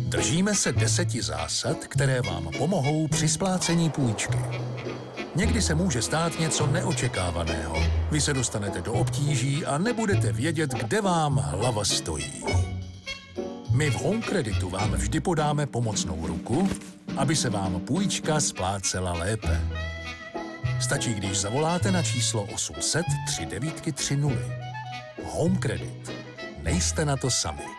Držíme se 10 zásad, které vám pomohou při splácení půjčky. Někdy se může stát něco neočekávaného. Vy se dostanete do obtíží a nebudete vědět, kde vám hlava stojí. My v Home Creditu vám vždy podáme pomocnou ruku, aby se vám půjčka splácela lépe. Stačí, když zavoláte na číslo 800 3930. Home Credit. Nejste na to sami.